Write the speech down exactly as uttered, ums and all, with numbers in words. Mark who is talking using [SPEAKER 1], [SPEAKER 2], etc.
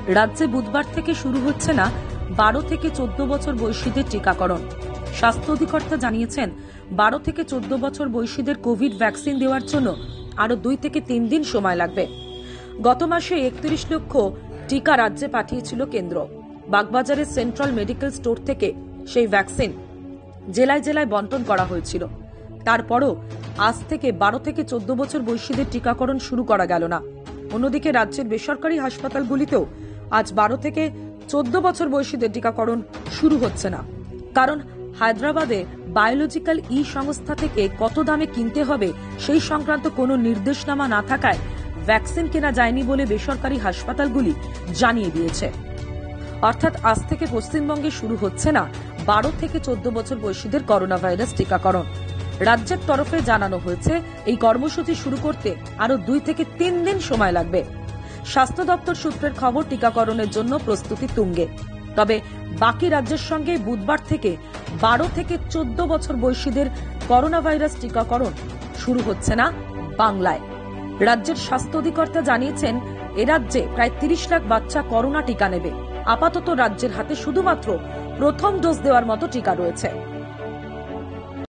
[SPEAKER 1] রাজ্যে বুধবার থেকে শুরু হচ্ছে না বারো থেকে চোদ্দ বছর বয়সীদের টিকাকরণ। স্বাস্থ্য অধিকর্তা জানিয়েছেন, বারো থেকে চোদ্দ বছর বয়সীদের কোভিড ভ্যাকসিন দেওয়ার জন্য আরো দুই থেকে তিন দিন সময় লাগবে। গত মাসে একত্রিশ লক্ষ টিকা রাজ্যে পাঠিয়েছিল কেন্দ্র। বাগবাজারের সেন্ট্রাল মেডিকেল স্টোর থেকে সেই ভ্যাকসিন জেলায় জেলায় বন্টন করা হয়েছিল। তারপরও আজ থেকে বারো থেকে চোদ্দ বছর বয়সীদের টিকাকরণ শুরু করা গেল না। অন্যদিকে রাজ্যের বেসরকারি হাসপাতালগুলিতেও আজ বারো থেকে চোদ্দ বছর বয়সীদের টিকাকরণ শুরু হচ্ছে না। কারণ হায়দ্রাবাদে বায়োলজিক্যাল ই সংস্থা থেকে কত দামে কিনতে হবে সেই সংক্রান্ত কোনো নির্দেশনামা না থাকায় ভ্যাকসিন কেনা যায়নি বলে বেসরকারি হাসপাতালগুলি জানিয়ে দিয়েছে। অর্থাৎ আজ থেকে পশ্চিমবঙ্গে শুরু হচ্ছে না বারো থেকে চোদ্দ বছর বয়সীদের করোনা ভাইরাস টিকাকরণ। রাজ্যের তরফে জানানো হয়েছে, এই কর্মসূচি শুরু করতে আরো দুই থেকে তিন দিন সময় লাগবে। স্বাস্থ্য দপ্তর সূত্রের খবর, টিকাকরণের জন্য প্রস্তুতি তুঙ্গে। তবে বাকি রাজ্যের সঙ্গে বুধবার থেকে বারো থেকে চোদ্দ বছর বয়সীদের করোনা ভাইরাস টিকাকরণ শুরু হচ্ছে না বাংলায়। রাজ্যের স্বাস্থ্য অধিকর্তা জানিয়েছেন, এ রাজ্যে প্রায় তিরিশ লাখ বাচ্চা করোনা টিকা নেবে। আপাতত রাজ্যের হাতে শুধুমাত্র প্রথম ডোজ দেওয়ার মতো টিকা রয়েছে।